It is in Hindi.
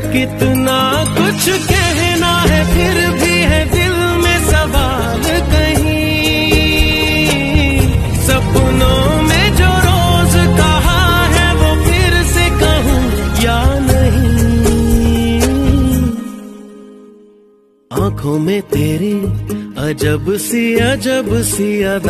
कितना कुछ कहना है फिर भी है दिल में सवाल कहीं। सपनों में जो रोज कहा है वो फिर से कहूँ या नहीं। आंखों में तेरे अजब सी अदा